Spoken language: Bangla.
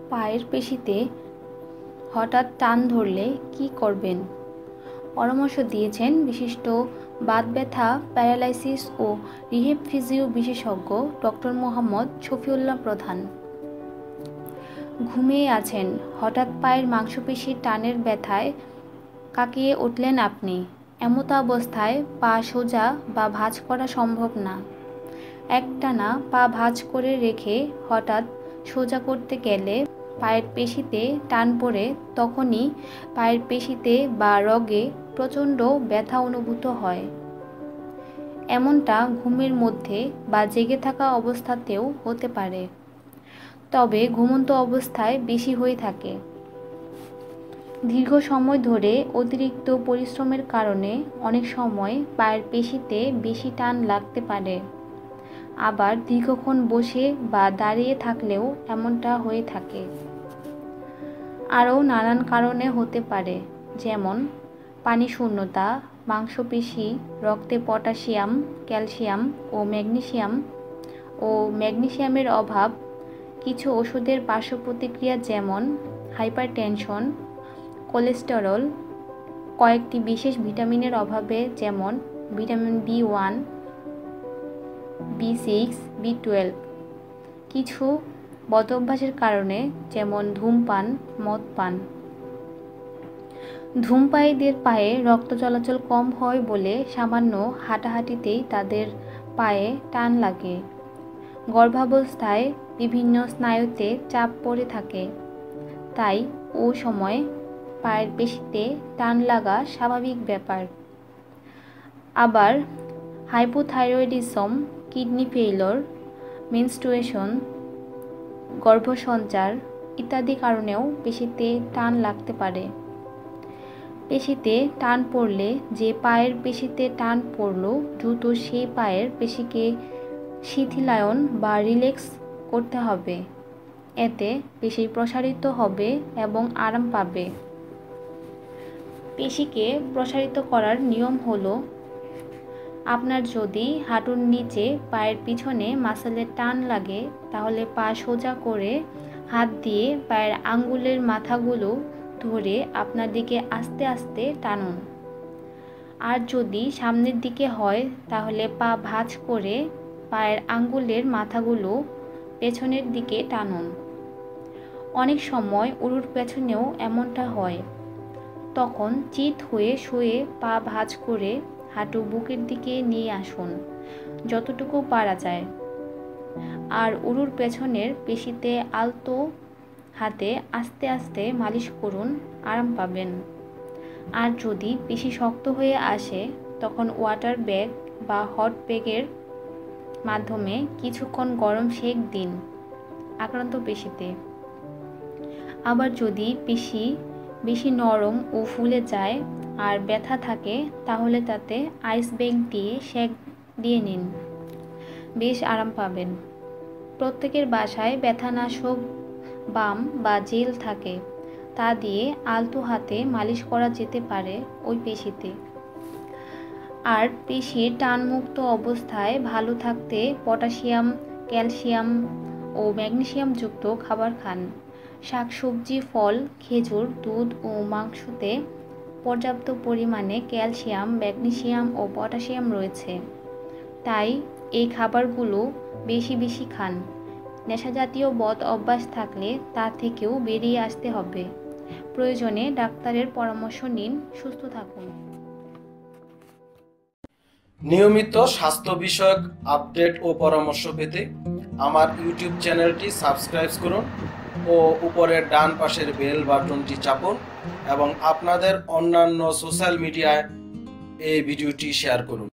পায়ের পেশিতে হঠাৎ টান ধরলে কি করবেন? পরামর্শ দিয়েছেন বিশিষ্ট বাত ব্যথা, প্যারালাইসিস ও রিহেব ফিজিও বিশেষজ্ঞ ডক্টর মোহাম্মদ শফিউল্লাহ প্রধান। ঘুমিয়ে আছেন, হঠাৎ পায়ের মাংসপেশির টানের ব্যথায় কাঁকিয়ে উঠলেন আপনি। এমতো অবস্থায় পা সোজা বা ভাঁজ করা সম্ভব না। একটানা পা ভাঁজ করে রেখে হঠাৎ সোজা করতে গেলে পায়ের পেশিতে টান পড়ে তখনই পায়ের পেশিতে বা রগে প্রচণ্ড ব্যথা অনুভূত হয়। এমনটা ঘুমের মধ্যে বা জেগে থাকা অবস্থাতেও হতে পারে, তবে ঘুমন্ত অবস্থায় বেশি হয়ে থাকে। দীর্ঘ সময় ধরে অতিরিক্ত পরিশ্রমের কারণে অনেক সময় পায়ের পেশিতে বেশি টান লাগতে পারে। আবার দীর্ঘক্ষণ বসে বা দাঁড়িয়ে থাকলেও এমনটা হয়ে থাকে। আরও নানান কারণে হতে পারে, যেমন পানি শূন্যতা, মাংসপেশি, রক্তে পটাশিয়াম, ক্যালসিয়াম ও ম্যাগনেসিয়ামের অভাব, কিছু ওষুধের পার্শ্ব প্রতিক্রিয়া যেমন হাইপারটেনশন, কোলেস্টেরল, কয়েকটি বিশেষ ভিটামিনের অভাবে যেমন ভিটামিন B1, B6, B12, কিছু বদঅভ্যাসের কারণে যেমন ধূমপান, মদ পান। ধূমপায়ীদের পায়ে রক্ত চলাচল কম হয় বলে সামান্য হাঁটাহাঁটিতেই তাদের পায়ে টান লাগে। গর্ভাবস্থায় বিভিন্ন স্নায়ুতে চাপ পড়ে থাকে, তাই ও সময় পায়ের পেশিতে টান লাগা স্বাভাবিক ব্যাপার। আবার হাইপোথাইরয়েডিজম, কিডনি ফেইলিওর, মেনস্ট্রুয়েশন, গর্ভসঞ্চার ইত্যাদি কারণেও পেশিতে টান লাগতে পারে। পেশিতে টান পড়লে যে পায়ের পেশিতে টান পড়ল দ্রুত সেই পায়ের পেশিকে শিথিলায়ন বা রিল্যাক্স করতে হবে। এতে পেশি প্রসারিত হবে এবং আরাম পাবে। পেশিকে প্রসারিত করার নিয়ম হলো, আপনার যদি হাঁটুর নিচে পায়ের পিছনে মাসেলের টান লাগে তাহলে পা সোজা করে হাত দিয়ে পায়ের আঙ্গুলের মাথাগুলো ধরে আপনার দিকে আস্তে আস্তে টানুন। আর যদি সামনের দিকে হয় তাহলে পা ভাঁজ করে পায়ের আঙ্গুলের মাথাগুলো পেছনের দিকে টানুন। অনেক সময় উরুর পেছনেও এমনটা হয়। তখন চিত হয়ে শুয়ে পা ভাঁজ করে হাঁটু বুকের দিকে নিয়ে আসুন যতটুকু পারা যায়। আর উরুর পেছনের পেশিতে আলতো হাতে আস্তে আস্তে মালিশ করুন, আরাম পাবেন। আর যদি পেশি শক্ত হয়ে আসে তখন ওয়াটার ব্যাগ বা হট প্যাকের মাধ্যমে কিছুক্ষণ গরম সেক দিন আক্রান্ত পেশিতে। আবার যদি পেশি বেশি নরম ও ফুলে যায় আর ব্যথা থাকে তাহলে তাতে আইস ব্যাগ দিয়ে সেক দিয়ে নিন, বেশ আরাম পাবেন। প্রত্যেকের বাসায় ব্যথানাশক বাম বা জেল থাকে, তা দিয়ে আলতো হাতে মালিশ করা যেতে পারে ওই পেশিতে। আর পেশির টানমুক্ত অবস্থায় ভালো থাকতে পটাশিয়াম, ক্যালসিয়াম ও ম্যাগনেসিয়াম যুক্ত খাবার খান। শাকসবজি, ফল, খেজুর, দুধ ও মাংসতে পর্যাপ্ত পরিমাণে ক্যালসিয়াম, ম্যাগনেসিয়াম ও পটাশিয়াম রয়েছে, তাই এই খাবারগুলো বেশি বেশি খান। নেশাজাতীয় বদ অভ্যাস থাকলে তা থেকেও বেরিয়ে আসতে হবে। প্রয়োজনে ডাক্তারের পরামর্শ নিন। সুস্থ থাকুন। নিয়মিত স্বাস্থ্য বিষয়ক আপডেট ও পরামর্শ পেতে আমার ইউটিউব চ্যানেলটি সাবস্ক্রাইব করুন ও উপরের ডান পাশের বেল বাটনটি চাপুন এবং আপনাদের অন্যান্য সোশ্যাল মিডিয়ায় এই ভিডিওটি শেয়ার করুন।